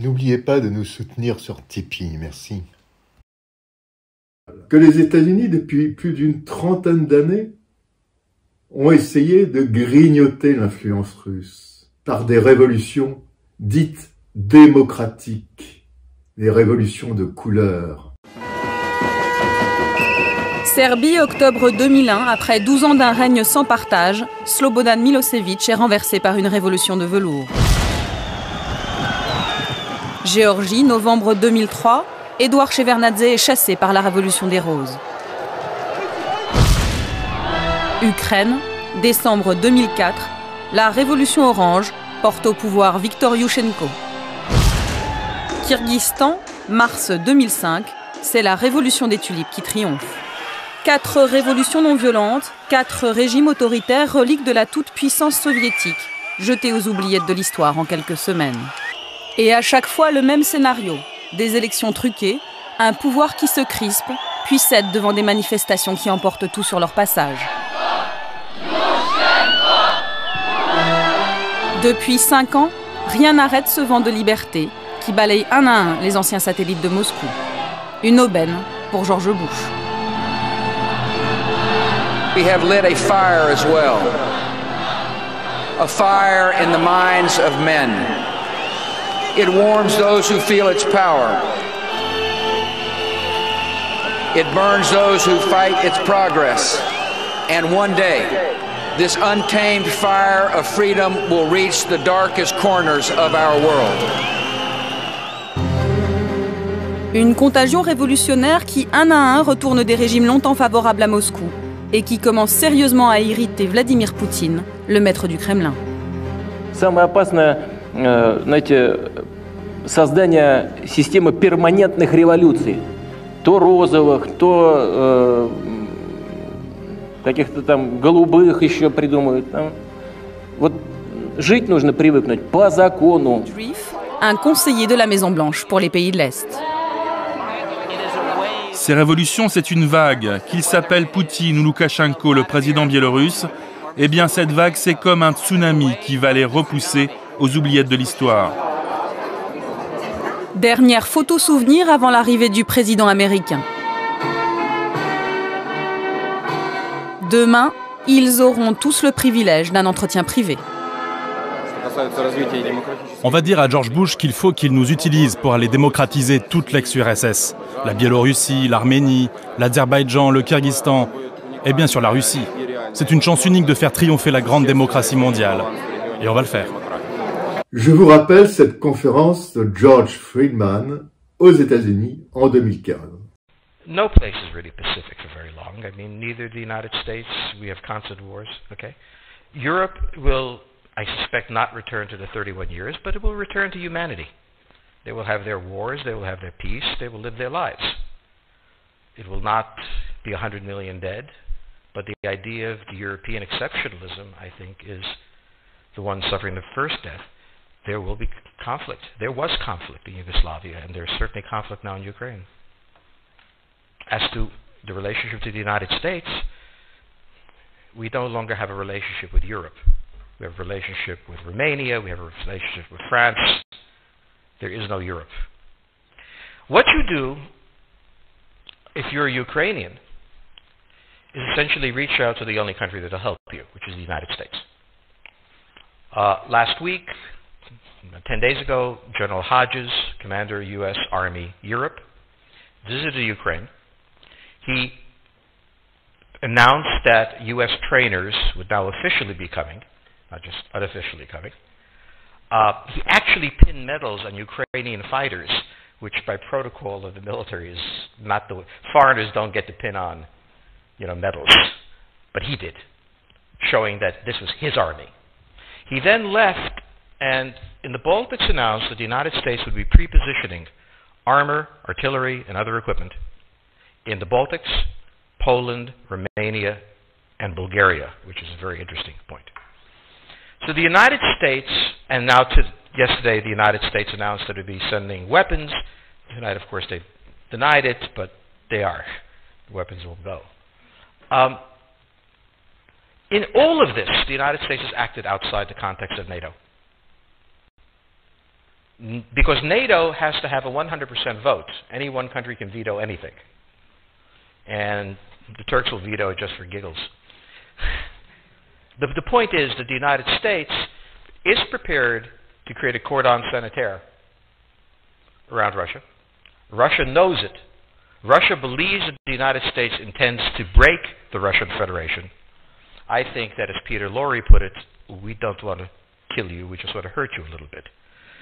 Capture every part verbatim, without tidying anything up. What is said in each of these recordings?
N'oubliez pas de nous soutenir sur Tipeee, merci. Que les États-Unis, depuis plus d'une trentaine d'années, ont essayé de grignoter l'influence russe par des révolutions dites démocratiques, des révolutions de couleur. Serbie, octobre deux mille un, après douze ans d'un règne sans partage, Slobodan Milosevic est renversé par une révolution de velours. Géorgie, novembre deux mille trois, Edouard Shevardnadze est chassé par la révolution des roses. Ukraine, décembre deux mille quatre, la révolution orange porte au pouvoir Viktor Yushchenko. Kyrgyzstan, mars deux mille cinq, c'est la révolution des tulipes qui triomphe. Quatre révolutions non violentes, quatre régimes autoritaires reliques de la toute-puissance soviétique, jetés aux oubliettes de l'histoire en quelques semaines. Et à chaque fois le même scénario, des élections truquées, un pouvoir qui se crispe, puis cède devant des manifestations qui emportent tout sur leur passage. Depuis cinq ans, rien n'arrête ce vent de liberté qui balaye un à un les anciens satellites de Moscou. Une aubaine pour George Bush. We have lit a fire as well, a fire in the minds of men. It warms those who feel its power. It burns those who fight its progress. And one day, this untamed fire of freedom will reach the darkest corners of our world. Une contagion révolutionnaire qui, un à un, retourne des régimes longtemps favorables à Moscou et qui commence sérieusement à irriter Vladimir Poutine, le maître du Kremlin. Самое опасное, знаете, создание системы перманентных революций, то розовых, то каких-то там голубых еще придумывают. Вот жить нужно привыкнуть по закону. Un conseiller de la Maison-Blanche pour les pays de l'Est. Ces révolutions, c'est une vague. Qu'il s'appelle Poutine ou Loukachenko, le président biélorusse, eh bien cette vague, c'est comme un tsunami qui va les repousser aux oubliettes de l'histoire. Dernière photo souvenir avant l'arrivée du président américain. Demain, ils auront tous le privilège d'un entretien privé. On va dire à George Bush qu'il faut qu'il nous utilise pour aller démocratiser toute l'ex-U R S S. La Biélorussie, l'Arménie, l'Azerbaïdjan, le Kyrgyzstan et bien sûr la Russie. C'est une chance unique de faire triompher la grande démocratie mondiale. Et on va le faire. Je vous rappelle cette conférence de George Friedman aux États-Unis en deux mille quinze. No place is really pacific for very long. I mean, neither the United States, we have constant wars, okay? Europe will, I suspect, not return to the thirty-one years, but it will return to humanity. They will have their wars, they will have their peace, they will live their lives. It will not be one hundred million dead, but the idea of the European exceptionalism, I think, is the one suffering the first death. There will be conflict. There was conflict in Yugoslavia, and there's certainly conflict now in Ukraine. As to the relationship to the United States, we no longer have a relationship with Europe. We have a relationship with Romania, we have a relationship with France. There is no Europe. What you do, if you're a Ukrainian, is essentially reach out to the only country that will help you, which is the United States. Uh, last week, ten days ago, General Hodges, Commander U S Army Europe, visited Ukraine. He announced that U S trainers would now officially be coming, not just unofficially coming. Uh, he actually pinned medals on Ukrainian fighters, which by protocol of the military is not the way. Foreigners don't get to pin on, you know, medals, but he did, showing that this was his army. He then left, and in the Baltics announced that the United States would be pre-positioning armor, artillery, and other equipment in the Baltics, Poland, Romania, and Bulgaria, which is a very interesting point. So the United States, and now to yesterday the United States announced that it would be sending weapons. Tonight, of course, they denied it, but they are. The weapons will go. Um, in all of this, the United States has acted outside the context of NATO. Because NATO has to have a one hundred percent vote. Any one country can veto anything. And the Turks will veto it just for giggles. The, the point is that the United States is prepared to create a cordon sanitaire around Russia. Russia knows it. Russia believes that the United States intends to break the Russian Federation. I think that, as Peter Lorre put it, we don't want to kill you, we just want to hurt you a little bit.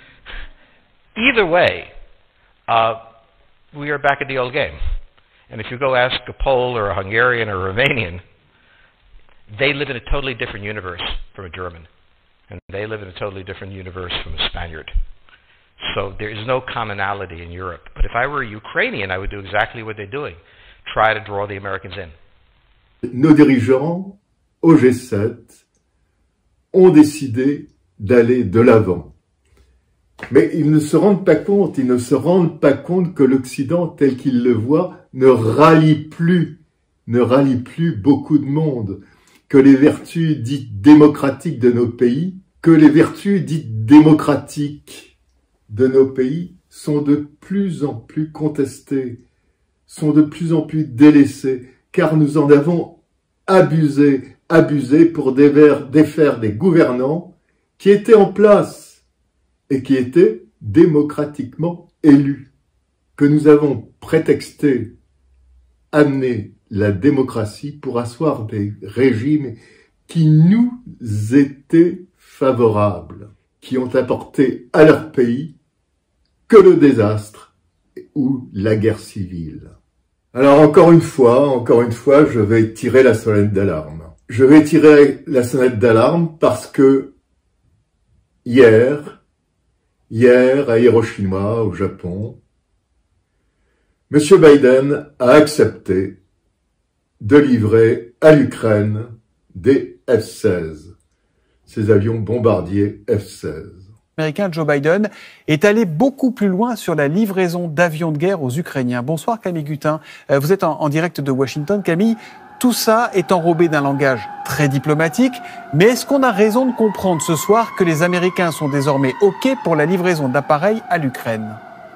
Either way, uh, we are back at the old game. And if you go ask a Pole or a Hungarian or a Romanian, they live in a totally different universe from a German. And they live in a totally different universe from a Spaniard. So there is no commonality in Europe. But if I were a Ukrainian, I would do exactly what they're doing. Try to draw the Americans in. Nos dirigeants, au G sept, ont décidé d'aller de l'avant. Mais ils ne se rendent pas compte, ils ne se rendent pas compte que l'Occident, tel qu'il le voit, ne rallie plus, ne rallie plus beaucoup de monde, que les vertus dites démocratiques de nos pays, que les vertus dites démocratiques de nos pays sont de plus en plus contestées, sont de plus en plus délaissées, car nous en avons abusé, abusé pour défaire des gouvernants qui étaient en place et qui étaient démocratiquement élus, que nous avons prétexté, amené la démocratie pour asseoir des régimes qui nous étaient favorables, qui ont apporté à leur pays que le désastre ou la guerre civile. Alors encore une fois, encore une fois, je vais tirer la sonnette d'alarme. Je vais tirer la sonnette d'alarme parce que hier, Hier, à Hiroshima, au Japon, M. Biden a accepté de livrer à l'Ukraine des F seize, ces avions bombardiers F seize. L'Américain Joe Biden est allé beaucoup plus loin sur la livraison d'avions de guerre aux Ukrainiens. Bonsoir Camille Gutin, vous êtes en, en direct de Washington. Camille, tout ça est enrobé d'un langage très diplomatique, mais est-ce qu'on a raison de comprendre ce soir que les Américains sont désormais OK pour la livraison d'appareils à l'Ukraine ?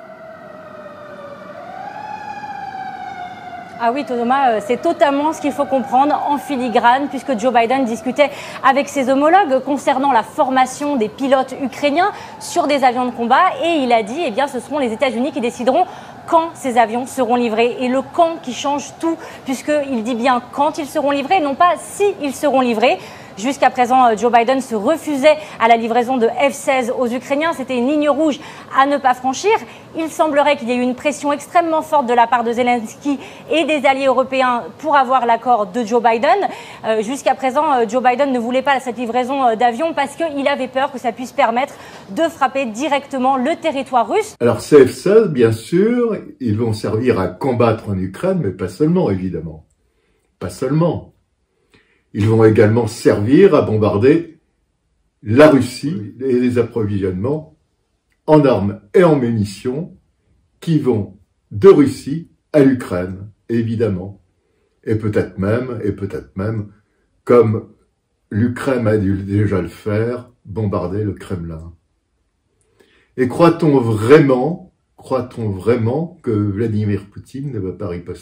Ah oui, Thomas, c'est totalement ce qu'il faut comprendre en filigrane, puisque Joe Biden discutait avec ses homologues concernant la formation des pilotes ukrainiens sur des avions de combat, et il a dit, eh bien, ce seront les États-Unis qui décideront quand ces avions seront livrés, et le quand qui change tout, puisqu'il dit bien quand ils seront livrés, non pas si ils seront livrés. Jusqu'à présent, Joe Biden se refusait à la livraison de F seize aux Ukrainiens. C'était une ligne rouge à ne pas franchir. Il semblerait qu'il y ait eu une pression extrêmement forte de la part de Zelensky et des alliés européens pour avoir l'accord de Joe Biden. Euh, jusqu'à présent, Joe Biden ne voulait pas cette livraison d'avions parce qu'il avait peur que ça puisse permettre de frapper directement le territoire russe. Alors ces F seize, bien sûr, ils vont servir à combattre en Ukraine, mais pas seulement, évidemment. Pas seulement. Ils vont également servir à bombarder la Russie et les approvisionnements en armes et en munitions qui vont de Russie à l'Ukraine, évidemment. Et peut-être même, et peut-être même, comme l'Ukraine a dû déjà le faire, bombarder le Kremlin. Et croit-on vraiment, croit-on vraiment que Vladimir Poutine ne va pas riposter ?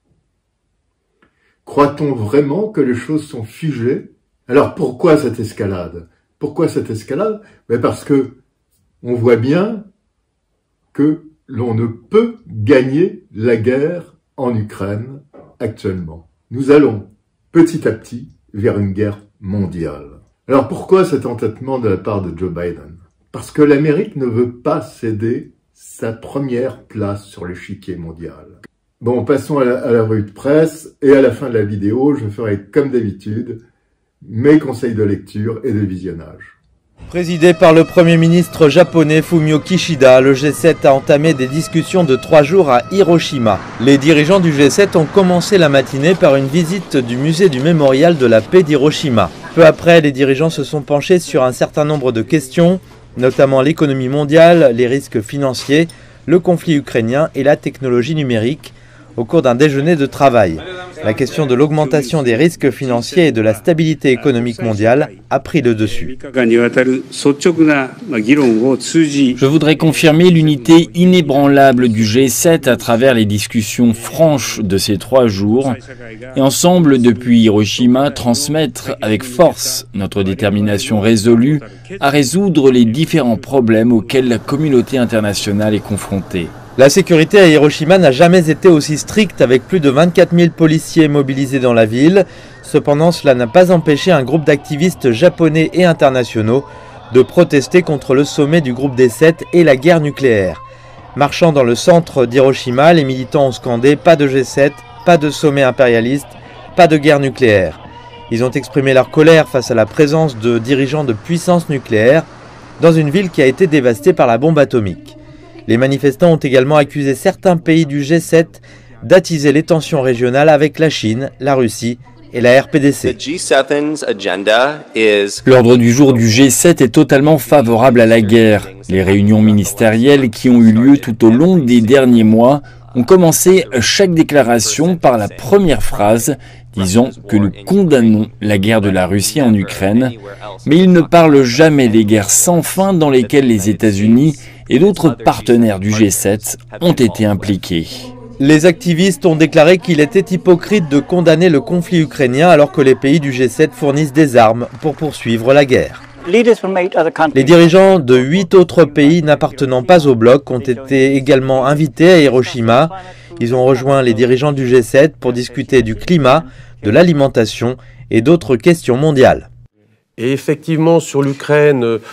Croit-on vraiment que les choses sont figées? Alors pourquoi cette escalade? Pourquoi cette escalade? Mais parce que on voit bien que l'on ne peut gagner la guerre en Ukraine actuellement. Nous allons petit à petit vers une guerre mondiale. Alors pourquoi cet entêtement de la part de Joe Biden? Parce que l'Amérique ne veut pas céder sa première place sur l'échiquier mondial. Bon, passons à la, à la revue de presse, et à la fin de la vidéo, je ferai comme d'habitude mes conseils de lecture et de visionnage. Présidé par le Premier ministre japonais Fumio Kishida, le G sept a entamé des discussions de trois jours à Hiroshima. Les dirigeants du G sept ont commencé la matinée par une visite du musée du mémorial de la paix d'Hiroshima. Peu après, les dirigeants se sont penchés sur un certain nombre de questions, notamment l'économie mondiale, les risques financiers, le conflit ukrainien et la technologie numérique, au cours d'un déjeuner de travail. La question de l'augmentation des risques financiers et de la stabilité économique mondiale a pris le dessus. Je voudrais confirmer l'unité inébranlable du G sept à travers les discussions franches de ces trois jours et ensemble, depuis Hiroshima, transmettre avec force notre détermination résolue à résoudre les différents problèmes auxquels la communauté internationale est confrontée. La sécurité à Hiroshima n'a jamais été aussi stricte avec plus de vingt-quatre mille policiers mobilisés dans la ville. Cependant, cela n'a pas empêché un groupe d'activistes japonais et internationaux de protester contre le sommet du groupe des sept et la guerre nucléaire. Marchant dans le centre d'Hiroshima, les militants ont scandé « Pas de G sept, pas de sommet impérialiste, pas de guerre nucléaire ». Ils ont exprimé leur colère face à la présence de dirigeants de puissance nucléaire dans une ville qui a été dévastée par la bombe atomique. Les manifestants ont également accusé certains pays du G sept d'attiser les tensions régionales avec la Chine, la Russie et la R P D C. L'ordre du jour du G sept est totalement favorable à la guerre. Les réunions ministérielles qui ont eu lieu tout au long des derniers mois ont commencé chaque déclaration par la première phrase disant que nous condamnons la guerre de la Russie en Ukraine, mais ils ne parlent jamais des guerres sans fin dans lesquelles les États-Unis et d'autres partenaires du G sept ont été impliqués. Les activistes ont déclaré qu'il était hypocrite de condamner le conflit ukrainien alors que les pays du G sept fournissent des armes pour poursuivre la guerre. Les dirigeants de huit autres pays n'appartenant pas au bloc ont été également invités à Hiroshima. Ils ont rejoint les dirigeants du G sept pour discuter du climat, de l'alimentation et d'autres questions mondiales. Et effectivement, sur l'Ukraine, euh,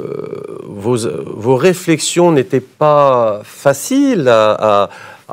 vos, vos réflexions n'étaient pas faciles à,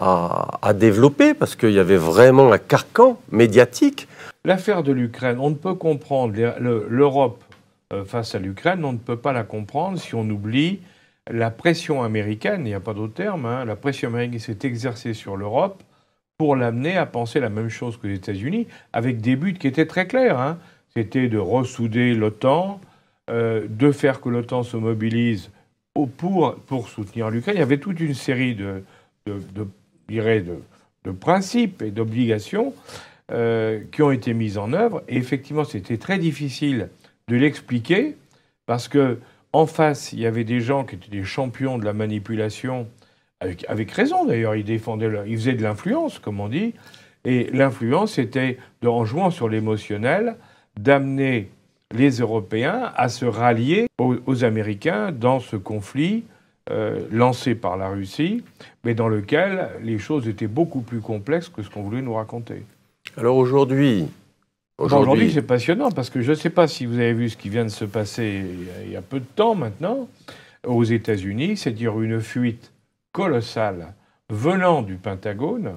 à, à développer parce qu'il y avait vraiment un carcan médiatique. L'affaire de l'Ukraine, on ne peut comprendre l'Europe face à l'Ukraine, on ne peut pas la comprendre si on oublie la pression américaine, il n'y a pas d'autre terme, hein, la pression américaine s'est exercée sur l'Europe pour l'amener à penser la même chose que les États-Unis, avec des buts qui étaient très clairs. Hein. C'était de ressouder l'OTAN, euh, de faire que l'OTAN se mobilise pour, pour soutenir l'Ukraine. Il y avait toute une série de, de, de, je dirais de, de principes et d'obligations euh, qui ont été mises en œuvre. Et effectivement, c'était très difficile de l'expliquer parce que en face, il y avait des gens qui étaient des champions de la manipulation, avec, avec raison d'ailleurs, ils défendaient, le, ils faisaient de l'influence, comme on dit, et l'influence c'était, de, en jouant sur l'émotionnel, d'amener les Européens à se rallier aux, aux Américains dans ce conflit euh, lancé par la Russie, mais dans lequel les choses étaient beaucoup plus complexes que ce qu'on voulait nous raconter. Alors aujourd'hui... Aujourd'hui, Aujourd'hui c'est passionnant parce que je ne sais pas si vous avez vu ce qui vient de se passer il y a peu de temps maintenant aux États-Unis, c'est-à-dire une fuite colossale venant du Pentagone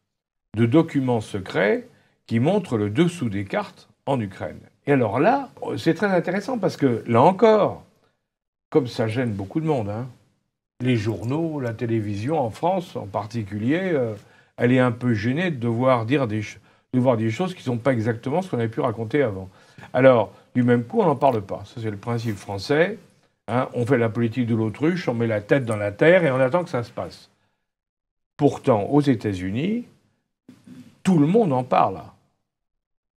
de documents secrets qui montrent le dessous des cartes en Ukraine. Et alors là, c'est très intéressant parce que là encore, comme ça gêne beaucoup de monde, hein, les journaux, la télévision en France en particulier, euh, elle est un peu gênée de devoir dire des choses. de voir des choses qui ne sont pas exactement ce qu'on avait pu raconter avant. Alors, du même coup, on n'en parle pas. Ça, c'est le principe français. Hein, on fait la politique de l'autruche, on met la tête dans la terre et on attend que ça se passe. Pourtant, aux États-Unis, tout le monde en parle. Pourquoi ?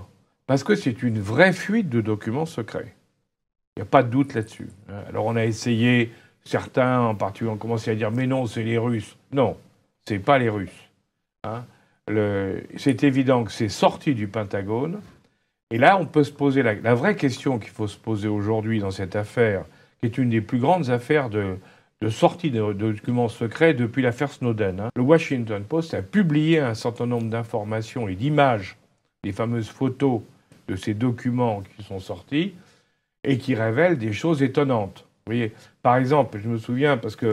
Parce que c'est une vraie fuite de documents secrets. Il n'y a pas de doute là-dessus. Alors, on a essayé, certains en particulier ont commencé à dire « mais non, c'est les Russes ». Non, ce n'est pas les Russes. Hein. Le, c'est évident que c'est sorti du Pentagone. Et là, on peut se poser la, la vraie question qu'il faut se poser aujourd'hui dans cette affaire, qui est une des plus grandes affaires de, de sortie de, de documents secrets depuis l'affaire Snowden. Hein. Le Washington Post a publié un certain nombre d'informations et d'images, les fameuses photos de ces documents qui sont sortis, et qui révèlent des choses étonnantes. Vous voyez, par exemple, je me souviens, parce que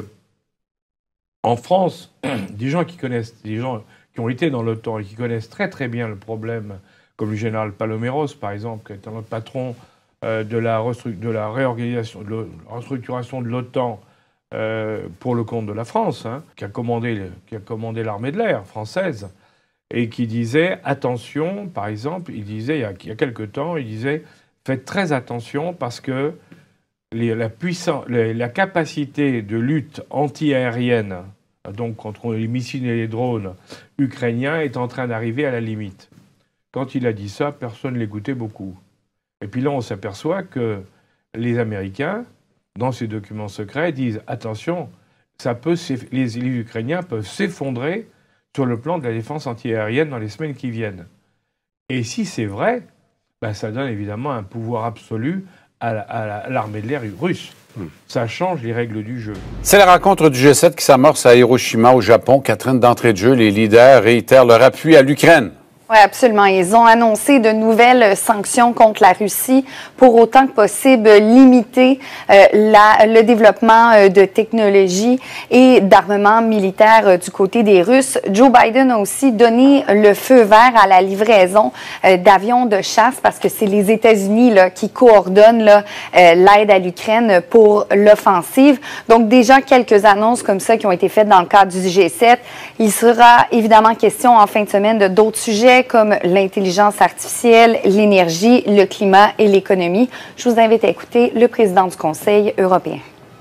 en France, des gens qui connaissent, des gens qui ont été dans l'OTAN et qui connaissent très très bien le problème, comme le général Paloméros, par exemple, qui est notre patron euh, de, la de la réorganisation, de la restructuration de l'OTAN euh, pour le compte de la France, hein, qui a commandé, qui a commandé l'armée de l'air française, et qui disait, attention, par exemple, il disait, il y a, il y a quelque temps, il disait, faites très attention parce que les, la, puissance, les, la capacité de lutte anti-aérienne donc contre les missiles et les drones ukrainiens, est en train d'arriver à la limite. Quand il a dit ça, personne ne l'écoutait beaucoup. Et puis là, on s'aperçoit que les Américains, dans ces documents secrets, disent « Attention, ça peut les, les Ukrainiens peuvent s'effondrer sur le plan de la défense antiaérienne dans les semaines qui viennent. » Et si c'est vrai, ben ça donne évidemment un pouvoir absolu à, la, à l'armée de l'air russe. Ça change les règles du jeu. C'est la rencontre du G sept qui s'amorce à Hiroshima, au Japon. Catherine, d'entrée de jeu, les leaders réitèrent leur appui à l'Ukraine. Oui, absolument. Ils ont annoncé de nouvelles sanctions contre la Russie pour autant que possible limiter euh, la, le développement euh, de technologies et d'armements militaires euh, du côté des Russes. Joe Biden a aussi donné le feu vert à la livraison euh, d'avions de chasse parce que c'est les États-Unis là, qui coordonnent là, euh, l'aide à l'Ukraine pour l'offensive. Donc déjà quelques annonces comme ça qui ont été faites dans le cadre du G sept. Il sera évidemment question en fin de semaine de d'autres sujets comme l'intelligence artificielle, l'énergie, le climat et l'économie. Je vous invite à écouter le président du Conseil européen.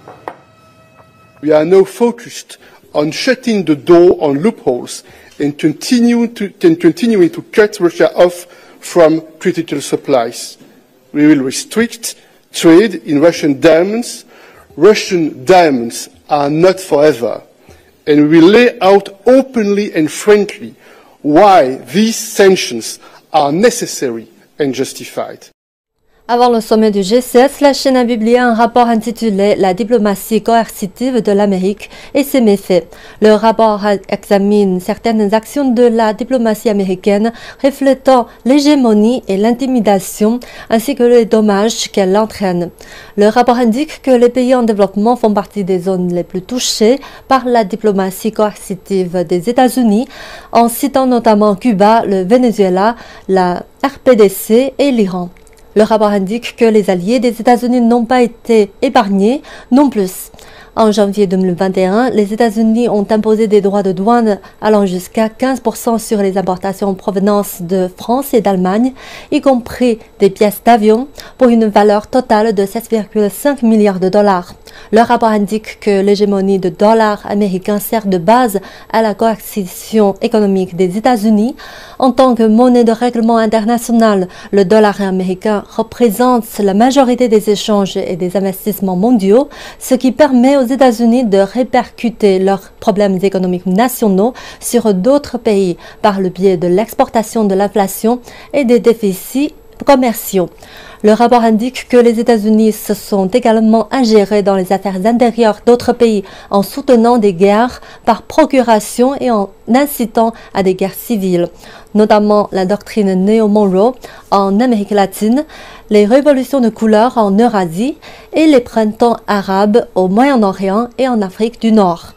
We are now focused on shutting the door on loopholes and continue to, and continuing to cut Russia off from critical supplies. We will restrict trade in Russian diamonds. Russian diamonds are not forever. And we will lay out openly and frankly why these sanctions are necessary and justified. Avant le sommet du G sept, la chaîne a publié un rapport intitulé « La diplomatie coercitive de l'Amérique et ses méfaits ». Le rapport examine certaines actions de la diplomatie américaine reflétant l'hégémonie et l'intimidation ainsi que les dommages qu'elle entraîne. Le rapport indique que les pays en développement font partie des zones les plus touchées par la diplomatie coercitive des États-Unis, en citant notamment Cuba, le Venezuela, la R P D C et l'Iran. Le rapport indique que les alliés des États-Unis n'ont pas été épargnés non plus. En janvier deux mille vingt et un, les États-Unis ont imposé des droits de douane allant jusqu'à quinze pour cent sur les importations en provenance de France et d'Allemagne, y compris des pièces d'avion, pour une valeur totale de sept virgule cinq milliards de dollars. Le rapport indique que l'hégémonie de dollars américains sert de base à la coercition économique des États-Unis. En tant que monnaie de règlement international, le dollar américain représente la majorité des échanges et des investissements mondiaux, ce qui permet aux États-Unis de répercuter leurs problèmes économiques nationaux sur d'autres pays par le biais de l'exportation de l'inflation et des déficits commerciaux. Le rapport indique que les États-Unis se sont également ingérés dans les affaires intérieures d'autres pays en soutenant des guerres par procuration et en incitant à des guerres civiles, notamment la doctrine Néo-Monroe en Amérique latine, les révolutions de couleur en Eurasie et les printemps arabes au Moyen-Orient et en Afrique du Nord.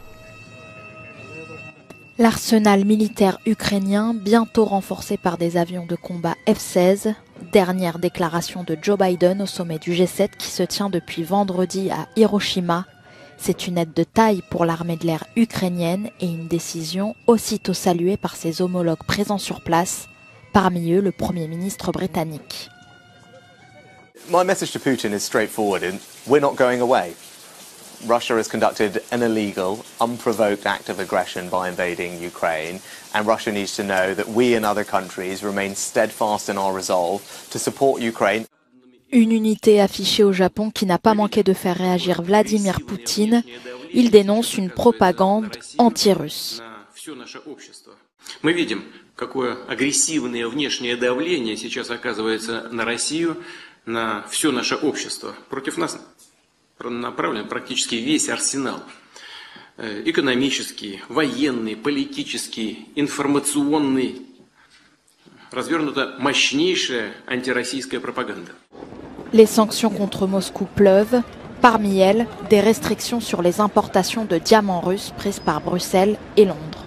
L'arsenal militaire ukrainien, bientôt renforcé par des avions de combat F seize, dernière déclaration de Joe Biden au sommet du G sept qui se tient depuis vendredi à Hiroshima. C'est une aide de taille pour l'armée de l'air ukrainienne et une décision aussitôt saluée par ses homologues présents sur place, parmi eux le Premier ministre britannique. My message to Putin is straightforward. We're not going away. Russia has conducted an illegal, unprovoked act of aggression by invading Ukraine, and Russia needs to know that we and other countries remain steadfast in our resolve to support Ukraine. Une unité affichée au Japon qui n'a pas manqué de faire réagir Vladimir Poutine. Il dénonce une propagande anti-russe. Мы видим, какое агрессивное внешнее давление сейчас оказывается на Россию, на все наше общество. Против нас направлен практически весь арсенал. Экономический, военный, политический, информационный. Развернута мощнейшая антироссийская пропаганда. Les sanctions contre Moscou pleuvent. Parmi elles, des restrictions sur les importations de diamants russes prises par Bruxelles et Londres.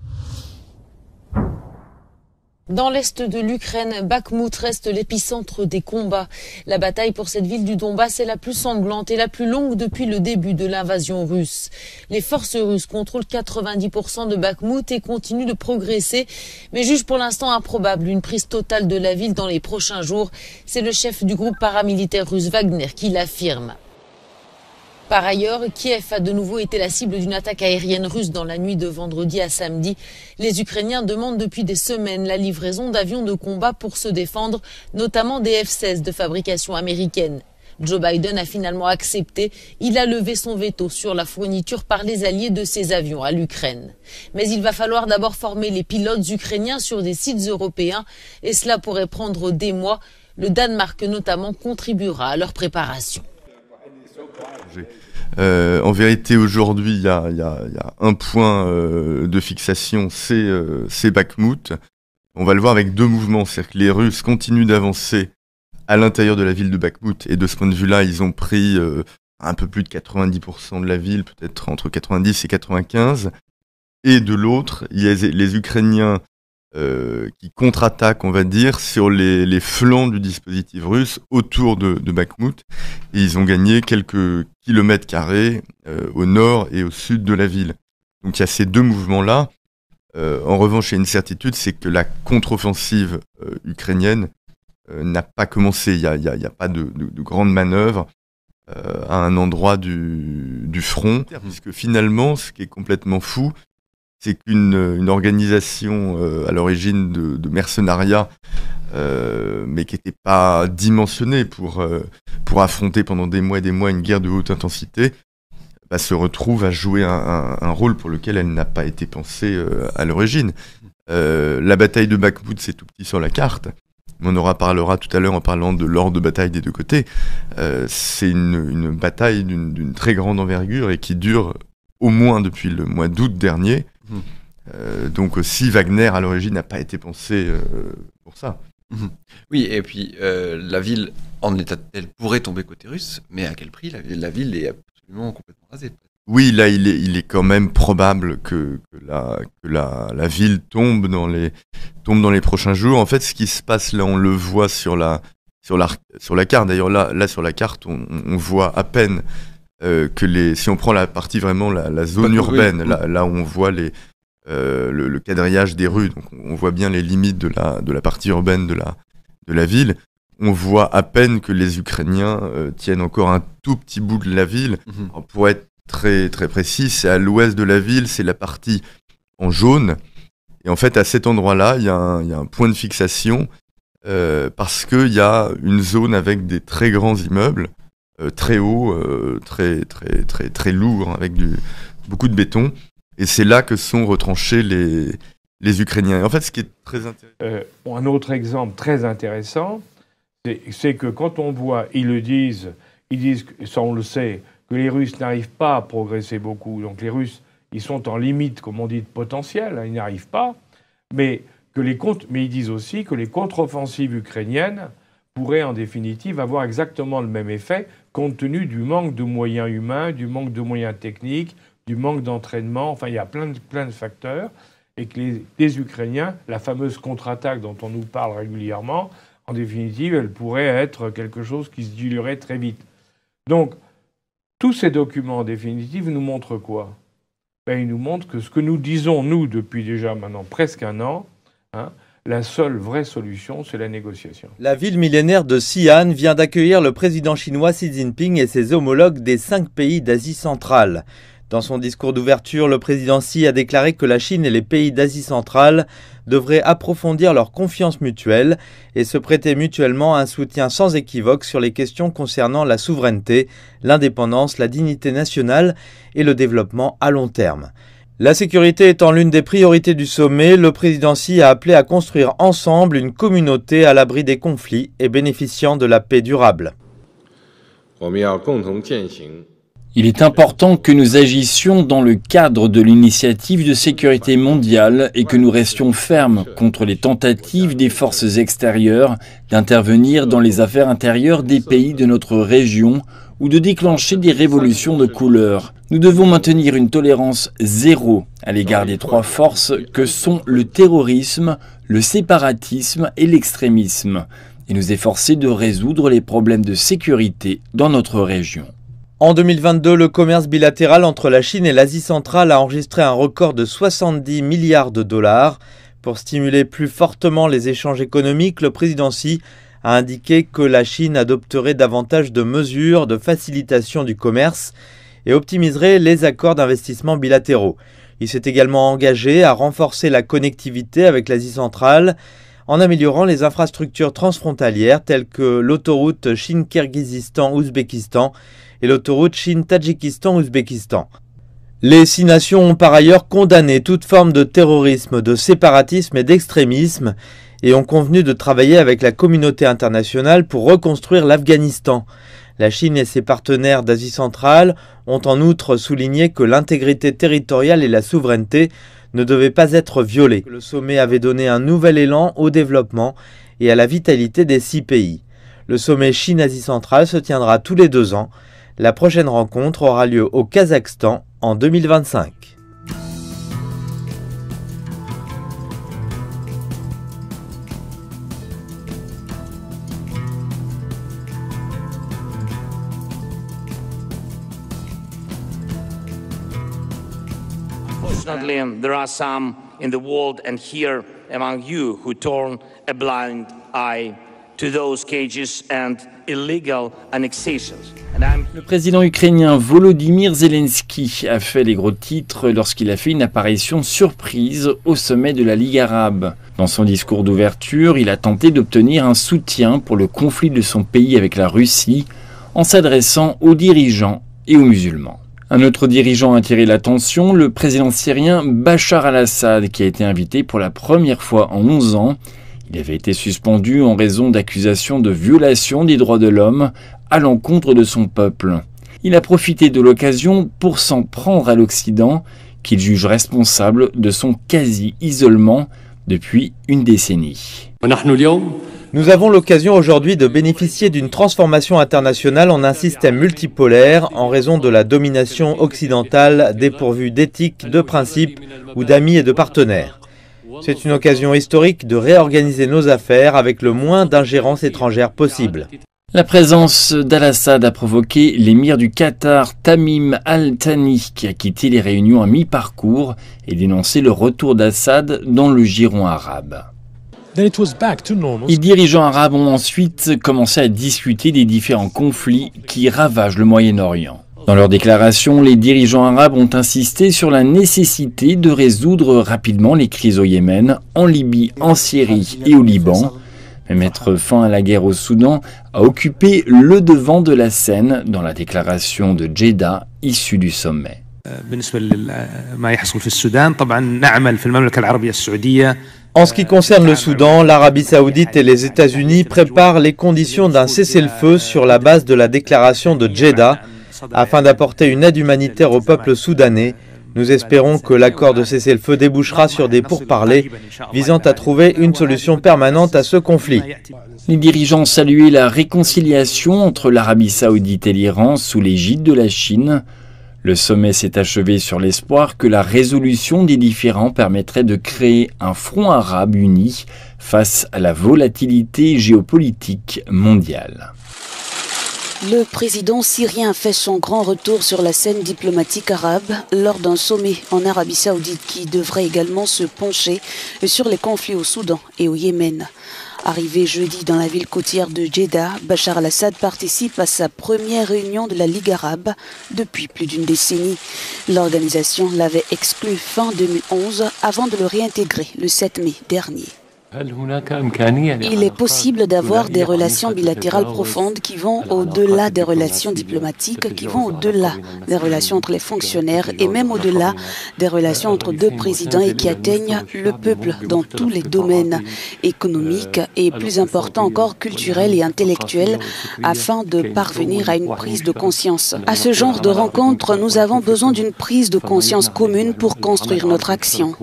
Dans l'est de l'Ukraine, Bakhmout reste l'épicentre des combats. La bataille pour cette ville du Donbass est la plus sanglante et la plus longue depuis le début de l'invasion russe. Les forces russes contrôlent quatre-vingt-dix pour cent de Bakhmout et continuent de progresser, mais jugent pour l'instant improbable une prise totale de la ville dans les prochains jours. C'est le chef du groupe paramilitaire russe Wagner qui l'affirme. Par ailleurs, Kiev a de nouveau été la cible d'une attaque aérienne russe dans la nuit de vendredi à samedi. Les Ukrainiens demandent depuis des semaines la livraison d'avions de combat pour se défendre, notamment des F seize de fabrication américaine. Joe Biden a finalement accepté. Il a levé son veto sur la fourniture par les alliés de ces avions à l'Ukraine. Mais il va falloir d'abord former les pilotes ukrainiens sur des sites européens et cela pourrait prendre des mois. Le Danemark notamment contribuera à leur préparation. Euh, en vérité, aujourd'hui, il y a, y, a, y a un point euh, de fixation, c'est euh, Bakhmout. On va le voir avec deux mouvements, c'est-à-dire que les Russes continuent d'avancer à l'intérieur de la ville de Bakhmout, et de ce point de vue-là, ils ont pris euh, un peu plus de quatre-vingt-dix pour cent de la ville, peut-être entre quatre-vingt-dix et quatre-vingt-quinze. Et de l'autre, il y a les Ukrainiens euh, qui contre-attaquent, on va dire, sur les, les flancs du dispositif russe autour de, de Bakhmout. Et ils ont gagné quelques kilomètres carrés euh, au nord et au sud de la ville. Donc il y a ces deux mouvements-là. Euh, en revanche, il y a une certitude, c'est que la contre-offensive euh, ukrainienne euh, n'a pas commencé. Il n'y a, y a, y a pas de, de, de grandes manœuvres euh, à un endroit du, du front. Puisque finalement, ce qui est complètement fou, c'est qu'une une organisation euh, à l'origine de, de mercenariat, euh, mais qui n'était pas dimensionnée pour, euh, pour affronter pendant des mois et des mois une guerre de haute intensité, bah, se retrouve à jouer un, un, un rôle pour lequel elle n'a pas été pensée euh, à l'origine. Euh, la bataille de Bakhmout, c'est tout petit sur la carte. On en reparlera tout à l'heure en parlant de l'ordre de bataille des deux côtés. Euh, c'est une, une bataille d'une d'une très grande envergure et qui dure au moins depuis le mois d'août dernier. Mmh. Euh, donc aussi, Wagner, à l'origine, n'a pas été pensé euh, pour ça. Mmh. Oui, et puis euh, la ville, en état elle pourrait tomber côté russe, mais à quel prix? La, la ville est absolument complètement rasée. Oui, là, il est, il est quand même probable que, que, la, que la, la ville tombe dans, les, tombe dans les prochains jours. En fait, ce qui se passe là, on le voit sur la, sur la, sur la carte. D'ailleurs, là, là, sur la carte, on, on voit à peine euh, que les... Si on prend la partie vraiment, la, la zone urbaine, là, là où on voit les, euh, le, le quadrillage des rues, donc on voit bien les limites de la, de la partie urbaine de la, de la ville. On voit à peine que les Ukrainiens euh, tiennent encore un tout petit bout de la ville. Mmh. Alors, pour être très très précis, c'est à l'ouest de la ville, c'est la partie en jaune. Et en fait, à cet endroit-là, il y, y a un point de fixation euh, parce qu'il y a une zone avec des très grands immeubles, euh, très hauts, euh, très très très très lourds, avec du, beaucoup de béton. Et c'est là que sont retranchés les les Ukrainiens. Et en fait, ce qui est très intéressant. Euh, un autre exemple très intéressant, c'est que quand on voit, ils le disent, ils disent, ça on le sait, que les Russes n'arrivent pas à progresser beaucoup. Donc les Russes, ils sont en limite, comme on dit, de potentiel, hein, ils n'arrivent pas. Mais, que les contre... mais ils disent aussi que les contre-offensives ukrainiennes pourraient en définitive avoir exactement le même effet, compte tenu du manque de moyens humains, du manque de moyens techniques, du manque d'entraînement. Enfin, il y a plein de, plein de facteurs. Et que les, les Ukrainiens, la fameuse contre-attaque dont on nous parle régulièrement, en définitive, elle pourrait être quelque chose qui se diluerait très vite. Donc, tous ces documents, en définitive, nous montrent quoi? Ben, ils nous montrent que ce que nous disons, nous, depuis déjà maintenant presque un an, hein, la seule vraie solution, c'est la négociation. La ville millénaire de Xi'an vient d'accueillir le président chinois Xi Jinping et ses homologues des cinq pays d'Asie centrale. Dans son discours d'ouverture, le président Xi a déclaré que la Chine et les pays d'Asie centrale devraient approfondir leur confiance mutuelle et se prêter mutuellement un soutien sans équivoque sur les questions concernant la souveraineté, l'indépendance, la dignité nationale et le développement à long terme. La sécurité étant l'une des priorités du sommet, le président Xi a appelé à construire ensemble une communauté à l'abri des conflits et bénéficiant de la paix durable. Il est important que nous agissions dans le cadre de l'initiative de sécurité mondiale et que nous restions fermes contre les tentatives des forces extérieures d'intervenir dans les affaires intérieures des pays de notre région ou de déclencher des révolutions de couleur. Nous devons maintenir une tolérance zéro à l'égard des trois forces que sont le terrorisme, le séparatisme et l'extrémisme, et nous efforcer de résoudre les problèmes de sécurité dans notre région. En deux mille vingt-deux, le commerce bilatéral entre la Chine et l'Asie centrale a enregistré un record de soixante-dix milliards de dollars. Pour stimuler plus fortement les échanges économiques, le président Xi a indiqué que la Chine adopterait davantage de mesures de facilitation du commerce et optimiserait les accords d'investissement bilatéraux. Il s'est également engagé à renforcer la connectivité avec l'Asie centrale en améliorant les infrastructures transfrontalières telles que l'autoroute Chine-Kirghizistan-Ouzbékistan et l'autoroute Chine-Tadjikistan-Ouzbékistan. Les six nations ont par ailleurs condamné toute forme de terrorisme, de séparatisme et d'extrémisme et ont convenu de travailler avec la communauté internationale pour reconstruire l'Afghanistan. La Chine et ses partenaires d'Asie centrale ont en outre souligné que l'intégrité territoriale et la souveraineté ne devaient pas être violées. Le sommet avait donné un nouvel élan au développement et à la vitalité des six pays. Le sommet Chine-Asie centrale se tiendra tous les deux ans. La prochaine rencontre aura lieu au Kazakhstan en deux mille vingt-cinq. Unfortunately, there are some in the world and here among you who turn a blind eye to those cages and illegal annexations. Le président ukrainien Volodymyr Zelensky a fait les gros titres lorsqu'il a fait une apparition surprise au sommet de la Ligue arabe. Dans son discours d'ouverture, il a tenté d'obtenir un soutien pour le conflit de son pays avec la Russie en s'adressant aux dirigeants et aux musulmans. Un autre dirigeant a attiré l'attention, le président syrien Bachar al-Assad, qui a été invité pour la première fois en onze ans. Il avait été suspendu en raison d'accusations de violation des droits de l'homme à l'encontre de son peuple. Il a profité de l'occasion pour s'en prendre à l'Occident, qu'il juge responsable de son quasi-isolement depuis une décennie. Nous avons l'occasion aujourd'hui de bénéficier d'une transformation internationale en un système multipolaire en raison de la domination occidentale dépourvue d'éthique, de principes ou d'amis et de partenaires. C'est une occasion historique de réorganiser nos affaires avec le moins d'ingérence étrangère possible. La présence d'Al-Assad a provoqué l'émir du Qatar, Tamim Al-Thani, qui a quitté les réunions à mi-parcours et dénoncé le retour d'Assad dans le giron arabe. Les dirigeants arabes ont ensuite commencé à discuter des différents conflits qui ravagent le Moyen-Orient. Dans leur déclaration, les dirigeants arabes ont insisté sur la nécessité de résoudre rapidement les crises au Yémen, en Libye, en Syrie et au Liban. Mais mettre fin à la guerre au Soudan a occupé le devant de la scène dans la déclaration de Jeddah issue du sommet. En ce qui concerne le Soudan, l'Arabie saoudite et les États-Unis préparent les conditions d'un cessez-le-feu sur la base de la déclaration de Jeddah afin d'apporter une aide humanitaire au peuple soudanais. Nous espérons que l'accord de cessez-le-feu débouchera sur des pourparlers visant à trouver une solution permanente à ce conflit. Les dirigeants ont salué la réconciliation entre l'Arabie saoudite et l'Iran sous l'égide de la Chine. Le sommet s'est achevé sur l'espoir que la résolution des différends permettrait de créer un front arabe uni face à la volatilité géopolitique mondiale. Le président syrien a fait son grand retour sur la scène diplomatique arabe lors d'un sommet en Arabie saoudite qui devrait également se pencher sur les conflits au Soudan et au Yémen. Arrivé jeudi dans la ville côtière de Jeddah, Bachar al-Assad participe à sa première réunion de la Ligue arabe depuis plus d'une décennie. L'organisation l'avait exclu fin deux mille onze avant de le réintégrer le sept mai dernier. Il est possible d'avoir des relations bilatérales profondes qui vont au-delà des relations diplomatiques, qui vont au-delà des relations entre les fonctionnaires et même au-delà des relations entre deux présidents et qui atteignent le peuple dans tous les domaines économiques et, plus important encore, culturels et intellectuels, afin de parvenir à une prise de conscience. À ce genre de rencontre, nous avons besoin d'une prise de conscience commune pour construire notre action.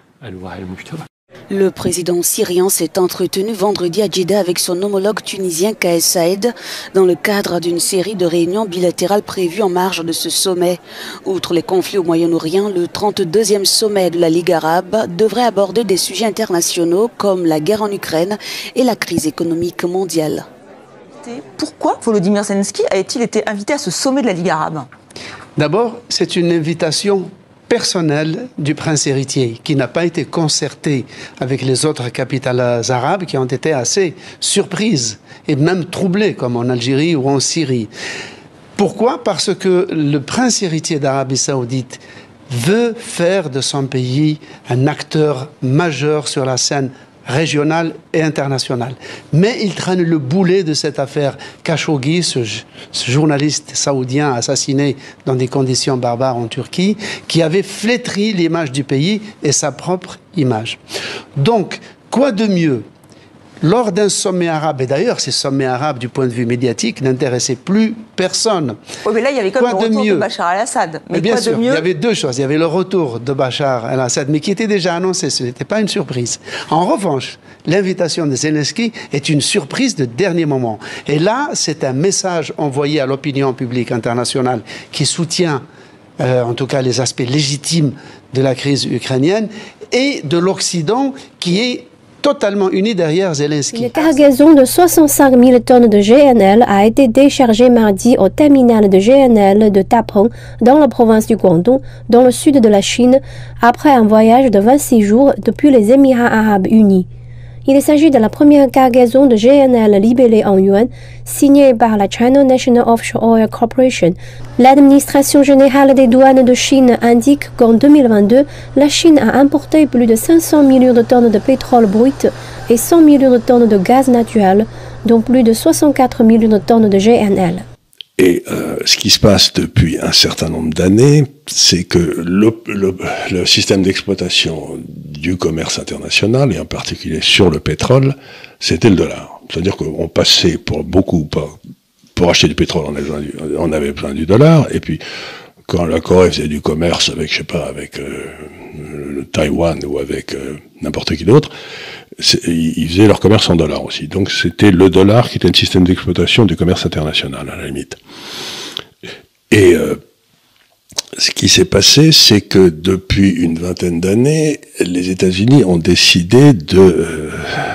Le président syrien s'est entretenu vendredi à Jeddah avec son homologue tunisien Kais Saïed dans le cadre d'une série de réunions bilatérales prévues en marge de ce sommet. Outre les conflits au Moyen-Orient, le trente-deuxième sommet de la Ligue arabe devrait aborder des sujets internationaux comme la guerre en Ukraine et la crise économique mondiale. Pourquoi Volodymyr Zelensky a-t-il été invité à ce sommet de la Ligue arabe? D'abord, c'est une invitation personnel du prince héritier, qui n'a pas été concerté avec les autres capitales arabes qui ont été assez surprises et même troublées, comme en Algérie ou en Syrie. Pourquoi? Parce que le prince héritier d'Arabie Saoudite veut faire de son pays un acteur majeur sur la scène régionale et internationale. Mais il traîne le boulet de cette affaire Khashoggi, ce, ce journaliste saoudien assassiné dans des conditions barbares en Turquie, qui avait flétri l'image du pays et sa propre image. Donc, quoi de mieux? Lors d'un sommet arabe, et d'ailleurs ces sommets arabes du point de vue médiatique n'intéressaient plus personne. Oui, mais là il y avait comme quoi le retour de, de Bachar el-Assad. Mais, mais bien quoi sûr, de mieux? il y avait deux choses. Il y avait le retour de Bachar el-Assad, mais qui était déjà annoncé, ce n'était pas une surprise. En revanche, l'invitation de Zelensky est une surprise de dernier moment. Et là, c'est un message envoyé à l'opinion publique internationale qui soutient euh, en tout cas les aspects légitimes de la crise ukrainienne et de l'Occident qui est totalement unis derrière Zelensky. Une cargaison de soixante-cinq mille tonnes de G N L a été déchargée mardi au terminal de G N L de Taprong, dans la province du Guangdong, dans le sud de la Chine, après un voyage de vingt-six jours depuis les Émirats arabes unis. Il s'agit de la première cargaison de G N L libellée en yuan, signée par la China National Offshore Oil Corporation. L'administration générale des douanes de Chine indique qu'en deux mille vingt-deux, la Chine a importé plus de cinq cents millions de tonnes de pétrole brut et cent millions de tonnes de gaz naturel, dont plus de soixante-quatre millions de tonnes de G N L. Et euh, ce qui se passe depuis un certain nombre d'années, c'est que le, le, le système d'exploitation du commerce international, et en particulier sur le pétrole, c'était le dollar. C'est-à-dire qu'on passait pour beaucoup, pour, pour acheter du pétrole, on avait, besoin du, on avait besoin du dollar, et puis quand la Corée faisait du commerce avec, je sais pas, avec euh, le Taïwan ou avec euh, n'importe qui d'autre, ils faisaient leur commerce en dollars aussi. Donc c'était le dollar qui était le système d'exploitation du commerce international, à la limite. Et euh, ce qui s'est passé, c'est que depuis une vingtaine d'années, les États-Unis ont décidé de euh,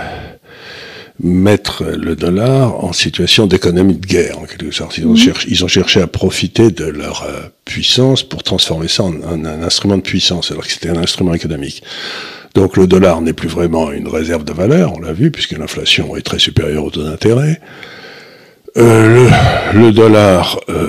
mettre le dollar en situation d'économie de guerre, en quelque sorte. Ils ont, mmh. cherché, ils ont cherché à profiter de leur euh, puissance pour transformer ça en, en un instrument de puissance, alors que c'était un instrument économique. Donc le dollar n'est plus vraiment une réserve de valeur, on l'a vu, puisque l'inflation est très supérieure au taux d'intérêt. Euh, le, le dollar euh,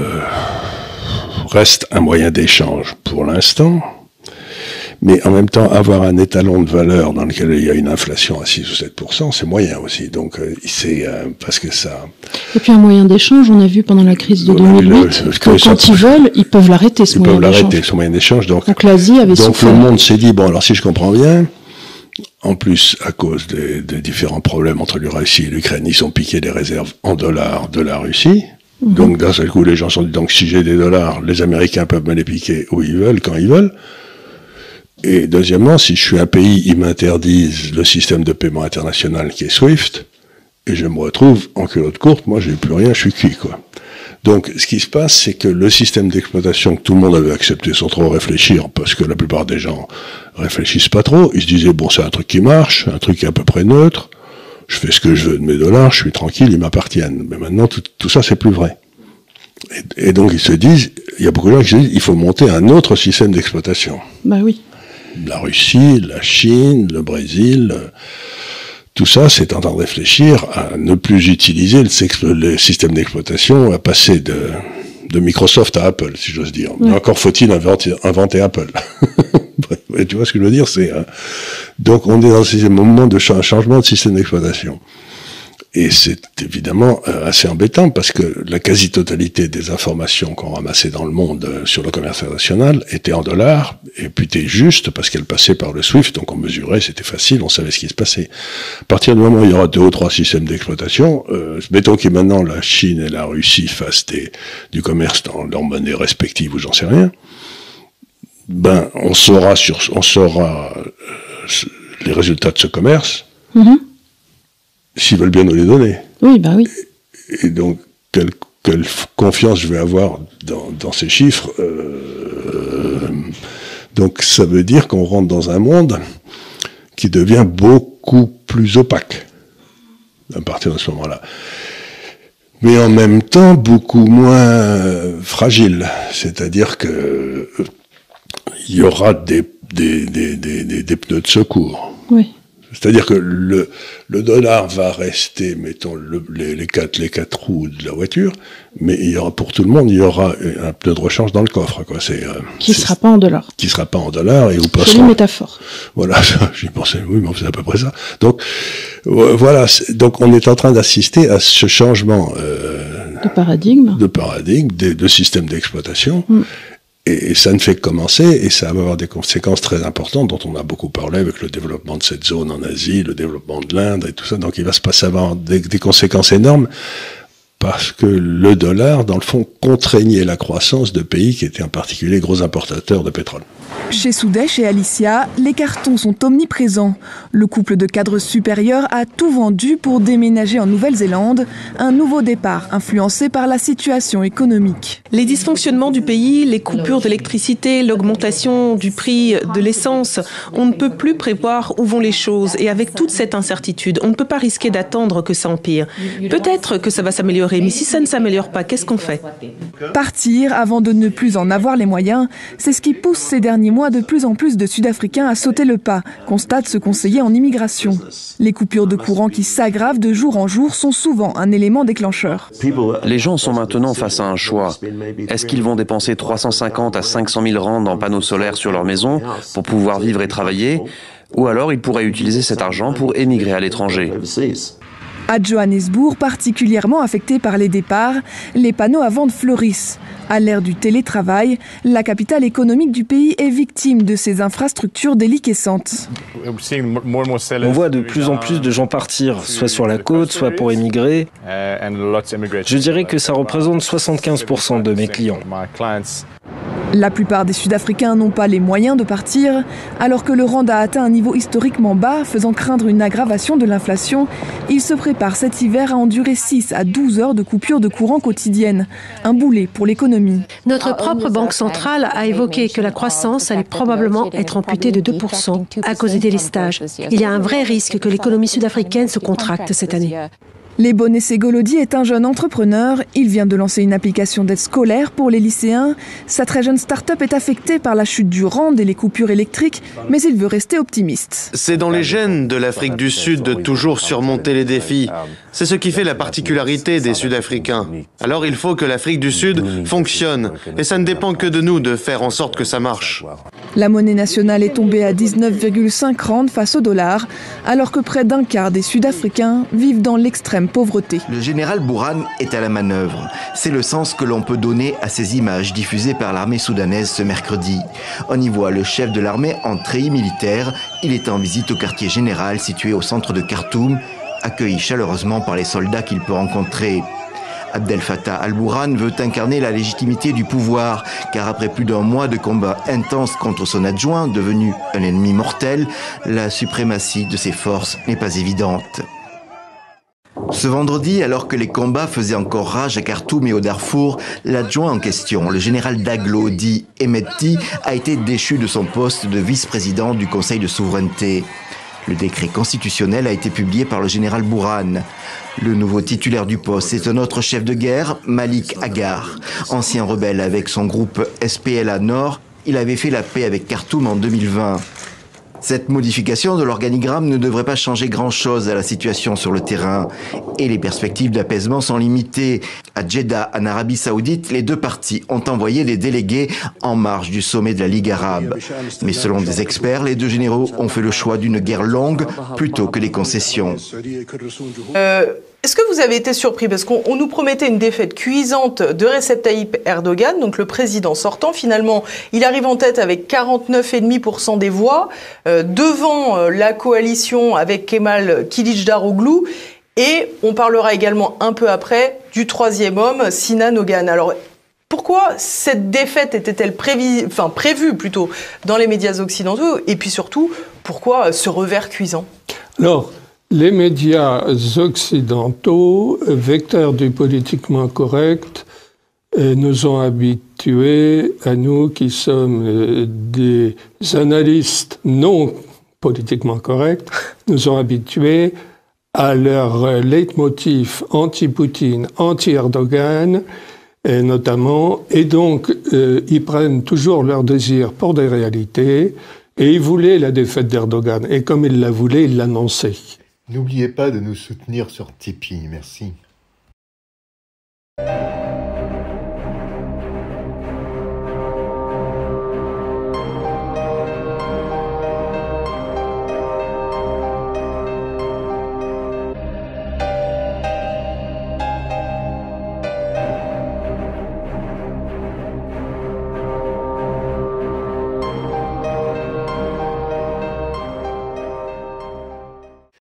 reste un moyen d'échange pour l'instant, mais en même temps, avoir un étalon de valeur dans lequel il y a une inflation à six ou sept pour cent, c'est moyen aussi. Donc euh, c'est euh, parce que ça... Et puis un moyen d'échange, on a vu pendant la crise de deux mille huit, le, que quand ils veulent, ils peuvent l'arrêter, ce moyen d'échange. Ils peuvent l'arrêter, ce moyen d'échange. Donc, donc l'Asie avait donc souffert. Le monde s'est dit, bon, alors si je comprends bien, en plus, à cause des, des différents problèmes entre la Russie et l'Ukraine, ils ont piqué des réserves en dollars de la Russie. Mmh. Donc d'un seul coup, les gens se sont dit, donc si j'ai des dollars, les Américains peuvent me les piquer où ils veulent, quand ils veulent. Et deuxièmement, si je suis un pays, ils m'interdisent le système de paiement international qui est SWIFT, et je me retrouve en culotte courte, moi j'ai plus rien, je suis cuit, quoi. Donc ce qui se passe, c'est que le système d'exploitation que tout le monde avait accepté sans trop réfléchir, parce que la plupart des gens réfléchissent pas trop, ils se disaient, bon c'est un truc qui marche, un truc qui est à peu près neutre, je fais ce que je veux de mes dollars, je suis tranquille, ils m'appartiennent. Mais maintenant, tout, tout ça, c'est plus vrai. Et, et donc ils se disent, il y a beaucoup de gens qui se disent, il faut monter un autre système d'exploitation. Bah oui. La Russie, la Chine, le Brésil, tout ça, c'est en train de réfléchir à ne plus utiliser le, le système d'exploitation, à passer de, de Microsoft à Apple, si j'ose dire. Ouais. Mais encore faut-il inventer, inventer Apple. Et tu vois ce que je veux dire, c'est euh, donc on est dans ces moments de ch changement de système d'exploitation. Et c'est évidemment euh, assez embêtant parce que la quasi-totalité des informations qu'on ramassait dans le monde euh, sur le commerce international étaient en dollars, et puis c'était juste parce qu'elles passaient par le SWIFT, donc on mesurait, c'était facile, on savait ce qui se passait. À partir du moment où il y aura deux ou trois systèmes d'exploitation, euh, mettons que maintenant la Chine et la Russie fassent des, du commerce dans leurs monnaies respectives ou j'en sais rien, ben on saura, sur, on saura euh, les résultats de ce commerce, mmh. s'ils veulent bien nous les donner. Oui, bah oui. Et, et donc, quelle, quelle confiance je vais avoir dans, dans ces chiffres euh, donc, ça veut dire qu'on rentre dans un monde qui devient beaucoup plus opaque à partir de ce moment-là. Mais en même temps, beaucoup moins fragile. C'est-à-dire que euh, il y aura des, des, des, des, des, des pneus de secours. Oui. C'est-à-dire que le, le dollar va rester, mettons, le, les, les, quatre, les quatre roues de la voiture, mais il y aura, pour tout le monde, il y aura un pneu de rechange dans le coffre, quoi. C'est, euh, qui sera pas en dollars. Qui sera pas en dollars et où passeront. Jolie métaphore. Voilà, j'y pensais, oui, mais c'est à peu près ça. Donc, voilà, donc on est en train d'assister à ce changement, euh, de paradigme. De paradigme, de, de système d'exploitation. Mm. Et, et ça ne fait que commencer, et ça va avoir des conséquences très importantes dont on a beaucoup parlé avec le développement de cette zone en Asie, le développement de l'Inde et tout ça. Donc il va se passer avoir des, des conséquences énormes parce que le dollar, dans le fond, contraignait la croissance de pays qui étaient en particulier gros importateurs de pétrole. Chez Soudesh et Alicia, les cartons sont omniprésents. Le couple de cadres supérieurs a tout vendu pour déménager en Nouvelle-Zélande, un nouveau départ influencé par la situation économique. Les dysfonctionnements du pays, les coupures d'électricité, l'augmentation du prix de l'essence, on ne peut plus prévoir où vont les choses. Et avec toute cette incertitude, on ne peut pas risquer d'attendre que ça empire. Peut-être que ça va s'améliorer, mais si ça ne s'améliore pas, qu'est-ce qu'on fait ? Partir avant de ne plus en avoir les moyens, c'est ce qui pousse ces derniers mois de plus en plus de Sud-Africains à sauter le pas, constate ce conseiller en immigration. Les coupures de courant qui s'aggravent de jour en jour sont souvent un élément déclencheur. Les gens sont maintenant face à un choix. Est-ce qu'ils vont dépenser trois cent cinquante à cinq cent mille rands en panneaux solaires sur leur maison pour pouvoir vivre et travailler, ou alors ils pourraient utiliser cet argent pour émigrer à l'étranger ? À Johannesburg, particulièrement affecté par les départs, les panneaux à vente fleurissent. À l'ère du télétravail, la capitale économique du pays est victime de ces infrastructures déliquescentes. On voit de plus en plus de gens partir, soit sur la côte, soit pour émigrer. Je dirais que ça représente soixante-quinze pour cent de mes clients. La plupart des Sud-Africains n'ont pas les moyens de partir, alors que le rand a atteint un niveau historiquement bas, faisant craindre une aggravation de l'inflation. Ils se préparent cet hiver à endurer six à douze heures de coupure de courant quotidienne. Un boulet pour l'économie. Notre propre banque centrale a évoqué que la croissance allait probablement être amputée de deux pour cent à cause des délestages. Il y a un vrai risque que l'économie sud-africaine se contracte cette année. Lebone Segolodi est un jeune entrepreneur. Il vient de lancer une application d'aide scolaire pour les lycéens. Sa très jeune start-up est affectée par la chute du rand et les coupures électriques, mais il veut rester optimiste. C'est dans les gènes de l'Afrique du Sud de toujours surmonter les défis. C'est ce qui fait la particularité des Sud-Africains. Alors il faut que l'Afrique du Sud fonctionne. Et ça ne dépend que de nous de faire en sorte que ça marche. La monnaie nationale est tombée à dix-neuf virgule cinq rands face au dollar, alors que près d'un quart des Sud-Africains vivent dans l'extrême pauvreté. Le général Bourhan est à la manœuvre. C'est le sens que l'on peut donner à ces images diffusées par l'armée soudanaise ce mercredi. On y voit le chef de l'armée en treillis militaire. Il est en visite au quartier général situé au centre de Khartoum, accueilli chaleureusement par les soldats qu'il peut rencontrer. Abdel Fattah al-Bourhan veut incarner la légitimité du pouvoir, car après plus d'un mois de combats intenses contre son adjoint, devenu un ennemi mortel, la suprématie de ses forces n'est pas évidente. Ce vendredi, alors que les combats faisaient encore rage à Khartoum et au Darfour, l'adjoint en question, le général Daglo dit Emeti, a été déchu de son poste de vice-président du Conseil de souveraineté. Le décret constitutionnel a été publié par le général Bourhan. Le nouveau titulaire du poste est un autre chef de guerre, Malik Agar. Ancien rebelle avec son groupe S P L A Nord, il avait fait la paix avec Khartoum en deux mille vingt. Cette modification de l'organigramme ne devrait pas changer grand-chose à la situation sur le terrain. Et les perspectives d'apaisement sont limitées. À Jeddah, en Arabie Saoudite, les deux parties ont envoyé des délégués en marge du sommet de la Ligue arabe. Mais selon des experts, les deux généraux ont fait le choix d'une guerre longue plutôt que des concessions. Euh... Est-ce que vous avez été surpris? Parce qu'on nous promettait une défaite cuisante de Recep Tayyip Erdogan, donc le président sortant. Finalement, il arrive en tête avec quarante-neuf virgule cinq pour cent des voix, euh, devant euh, la coalition avec Kemal Kılıçdaroğlu. Et on parlera également un peu après du troisième homme, Sinan Ogan. Alors, pourquoi cette défaite était-elle prévue, enfin, prévue plutôt dans les médias occidentaux? Et puis surtout, pourquoi ce revers cuisant? Alors, les médias occidentaux, vecteurs du politiquement correct, nous ont habitués, à nous qui sommes des analystes non politiquement corrects, nous ont habitués à leur leitmotiv anti-Poutine, anti-Erdogan, et notamment, et donc euh, ils prennent toujours leur désir pour des réalités, Et il voulait la défaite d'Erdogan. Et comme il la voulait, il l'annonçait. N'oubliez pas de nous soutenir sur Tipeee. Merci.